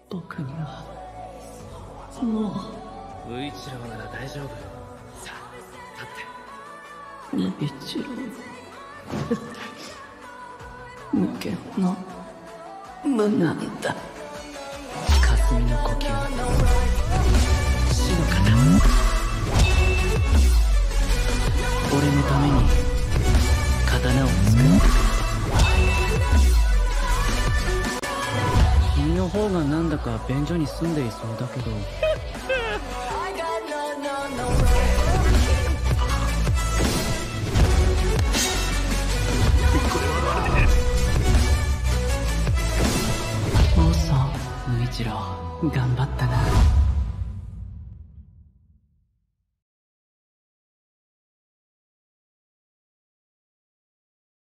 僕にはもう無一郎なら大丈夫。さあ立って。 無一郎無限の無なんだ。霞の呼吸、 死の型。 俺のために刀を作ってくれ。君の方がなんだか便所に住んでいそうだけど。王さん、無一郎頑張ったな。